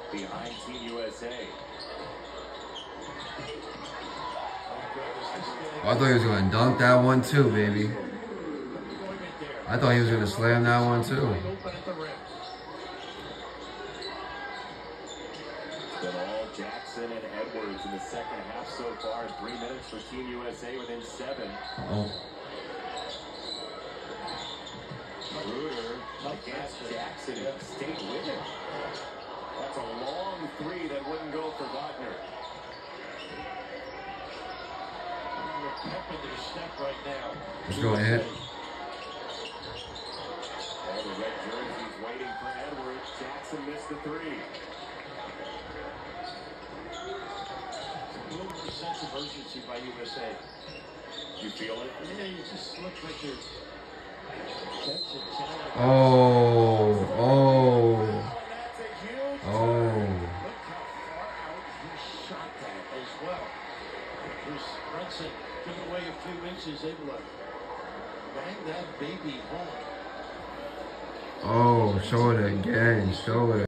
behind Team USA. I thought he was going to dunk that one too, baby. I thought he was going to slam that one too. It's been all Jackson and Edwards in the second half so far. 3 minutes for Team USA within 7. Bruder against Jackson. Stayed with him. That's a long 3 that wouldn't go for Wagner. Right now. Let's go ahead. All the red jerseys waiting for Edwards. Jackson missed the 3. A little more sense of urgency by USA. You feel it? Yeah, you just look like you're catching talent. Oh. That's a huge Oh. Look how far out he shot that as well. Bruce Brunson giving away a few inches, able to bang that baby home. Oh, show it again. Show it.